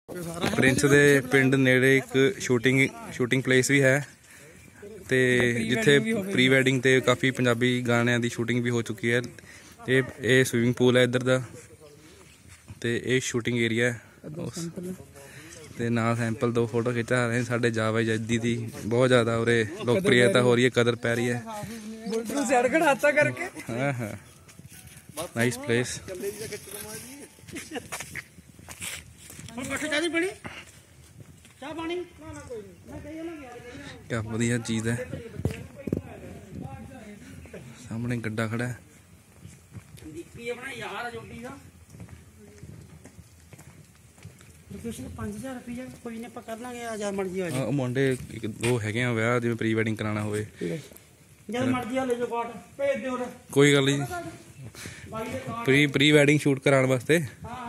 Prince दे पिंड नेड़े एक शूटिंग प्लेस भी है ते जिथे प्री वैडिंग ते काफ़ी पंजाबी गाणियां दी शूटिंग भी हो चुकी है। ये स्विमिंग पूल है इधर दा ते ये शूटिंग एरिया है ते नाल सैंपल दो फोटो खिंचा रहे हैं। साढ़े जावा जद्दी दी बहुत ज़्यादा और लोकप्रियता हो रही है, कदर पै रही है। हाँ हाँ, नाइस प्लेस। क्या बढ़िया चीज है। सामने गड्ढा खड़ा है। मुंडे दो है विआह जिवें प्री वैडिंग कराना होवे कोई गल नहीं, प्री वैडिंग शूट कराने वास्ते